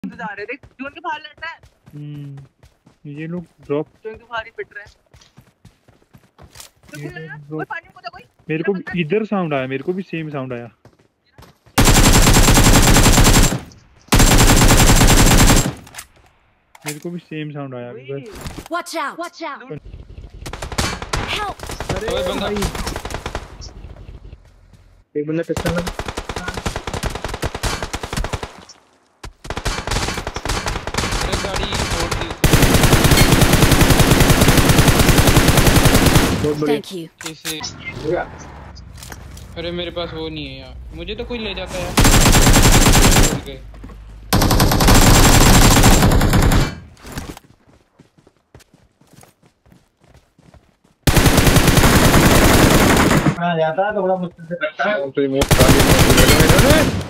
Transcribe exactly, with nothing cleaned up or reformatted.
इंतजार है, देख जोन के बाहर लड़ रहा है। हम्म ये लोग ड्रॉप जोन के बाहर ही पिट रहे हैं। तो ये खेल रहा है लोग कोई drop- पानी में कूदा कोई। मेरे को इधर साउंड आया, मेरे को भी सेम साउंड आया। मेरे को भी सेम साउंड आया अभी बस। Watch out! Watch out! Help! अरे बंदा एक बंदा टच करना। अरे गाड़ी तोड़ दी बहुत बढ़िया। Thank you. किसे। अरे मेरे पास वो नहीं है यार, मुझे तो कोई ले जाता है यार। छोड़ के जाता है तो बड़ा मुश्किल से करता है। तो रिमोट खा लिया।